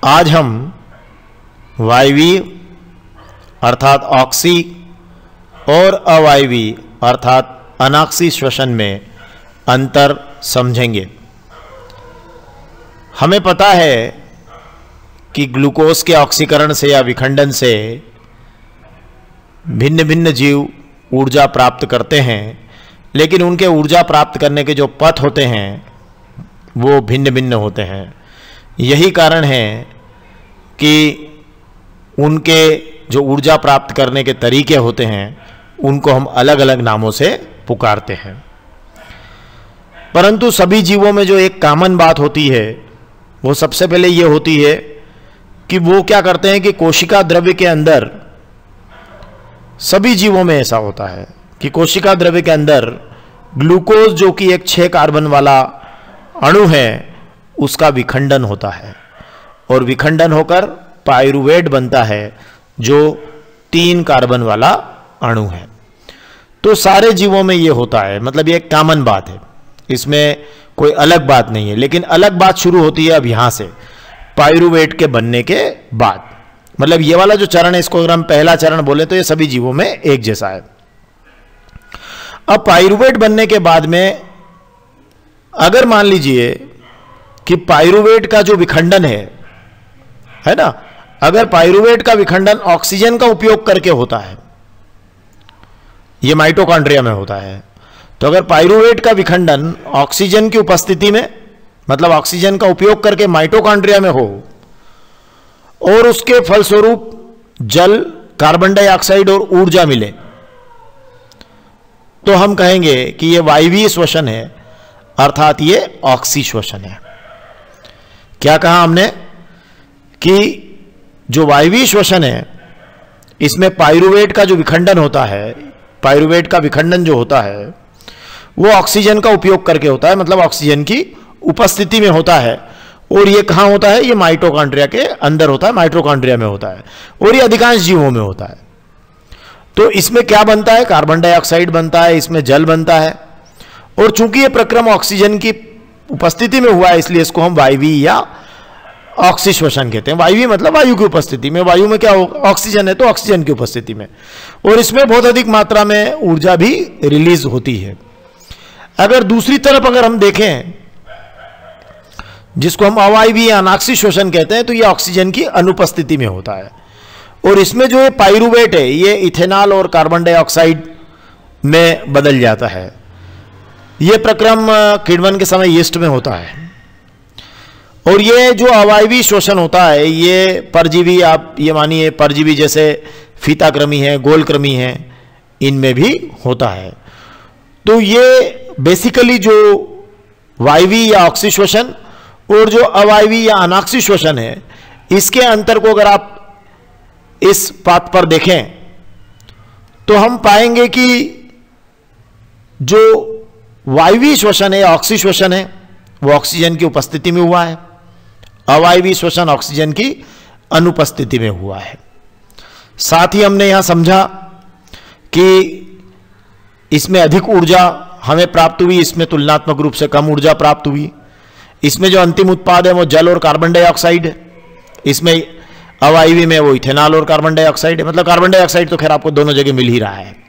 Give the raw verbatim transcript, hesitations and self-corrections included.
आज हम वायवीय अर्थात ऑक्सी और अवायवीय अर्थात अनाक्सी श्वसन में अंतर समझेंगे। हमें पता है कि ग्लूकोज के ऑक्सीकरण से या विखंडन से भिन्न भिन्न जीव ऊर्जा प्राप्त करते हैं, लेकिन उनके ऊर्जा प्राप्त करने के जो पथ होते हैं वो भिन्न भिन्न होते हैं। यही कारण है कि उनके जो ऊर्जा प्राप्त करने के तरीके होते हैं उनको हम अलग अलग नामों से पुकारते हैं। परंतु सभी जीवों में जो एक कॉमन बात होती है वो सबसे पहले ये होती है कि वो क्या करते हैं कि कोशिका द्रव्य के अंदर, सभी जीवों में ऐसा होता है कि कोशिका द्रव्य के अंदर ग्लूकोज जो कि एक छह कार्बन वाला अणु है उसका विखंडन होता है और विखंडन होकर पाइरुवेट बनता है जो तीन कार्बन वाला अणु है। तो सारे जीवों में ये होता है, मतलब ये एक कॉमन बात है, इसमें कोई अलग बात नहीं है। लेकिन अलग बात शुरू होती है अब यहां से, पाइरुवेट के बनने के बाद। मतलब ये वाला जो चरण है इसको अगर हम पहला चरण बोले तो ये सभी जीवों में एक जैसा है। अब पाइरुवेट बनने के बाद में अगर मान लीजिए कि पाइरुवेट का जो विखंडन है है ना, अगर पाइरुवेट का विखंडन ऑक्सीजन का उपयोग करके होता है, यह माइटोकॉन्ड्रिया में होता है, तो अगर पाइरुवेट का विखंडन ऑक्सीजन की उपस्थिति में, मतलब ऑक्सीजन का उपयोग करके माइटोकॉन्ड्रिया में हो और उसके फलस्वरूप जल, कार्बन डाइऑक्साइड और ऊर्जा मिले, तो हम कहेंगे कि यह वायवीय श्वसन है, अर्थात यह ऑक्सी श्वसन है। क्या कहा हमने कि जो वायवीय श्वसन है इसमें पाइरुवेट का जो विखंडन होता है, पाइरुवेट का विखंडन जो होता है वो ऑक्सीजन का उपयोग करके होता है, मतलब ऑक्सीजन की उपस्थिति में होता है। और ये कहां होता है? ये माइटोकॉन्ड्रिया के अंदर होता है, माइटोकॉन्ड्रिया में होता है और ये अधिकांश जीवों में होता है। तो इसमें क्या बनता है? कार्बन डाइऑक्साइड बनता है, इसमें जल बनता है। और चूंकि ये प्रक्रम ऑक्सीजन की उपस्थिति में हुआ है इसलिए इसको हम वायवीय या ऑक्सी श्वसन कहते हैं। वायवीय मतलब वायु की उपस्थिति में, वायु में क्या होगा? ऑक्सीजन है तो ऑक्सीजन की उपस्थिति में, और इसमें बहुत अधिक मात्रा में ऊर्जा भी रिलीज होती है। अगर दूसरी तरफ अगर हम देखें जिसको हम अवायवीय या अनाक्सी श्वसन कहते हैं, तो ये ऑक्सीजन की अनुपस्थिति में होता है और इसमें जो ये पाइरुवेट है ये इथेनॉल और कार्बन डाइऑक्साइड में बदल जाता है। यह प्रक्रम किण्वन के समय यीस्ट में होता है। और ये जो अवायवीय श्वसन होता है ये परजीवी, आप ये मानिए परजीवी जैसे फीताकृमि है, गोलकृमि है, इनमें भी होता है। तो ये बेसिकली जो वायवीय या ऑक्सी श्वसन और जो अवायवीय या अनाक्सी श्वसन है, इसके अंतर को अगर आप इस पाठ पर देखें तो हम पाएंगे कि जो वायवीय श्वसन है, ऑक्सी श्वसन है, वो ऑक्सीजन की उपस्थिति में हुआ है। अवायवीय श्वसन ऑक्सीजन की अनुपस्थिति में हुआ है। साथ ही हमने यहां समझा कि इसमें अधिक ऊर्जा हमें प्राप्त हुई, इसमें तुलनात्मक रूप से कम ऊर्जा प्राप्त हुई। इसमें जो अंतिम उत्पाद है वो जल और कार्बन डाइऑक्साइड है, इसमें अवायवीय में वो इथेनॉल और कार्बन डाइऑक्साइड है। मतलब कार्बन डाइऑक्साइड तो खैर आपको दोनों जगह मिल ही रहा है।